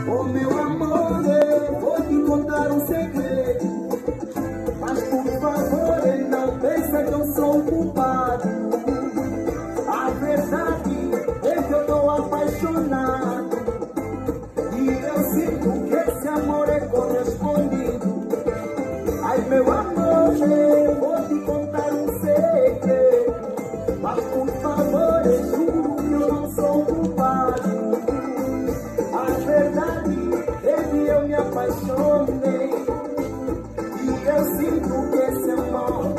Oh meu amor, eu vou te contar um segredo, mas por favor não pense que eu sou o culpado. A verdade é que eu tô apaixonado e eu sinto que esse amor é correspondido. Ai meu amor, eu vou te contar um segredo, mas por favor eu juro que eu não sou o culpado. A verdade é que eu me apaixonei e eu sinto que esse amor.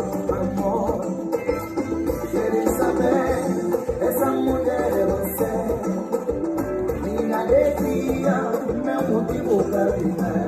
Querer saber, essa mulher é você, minha alegria, meu motivo pra viver.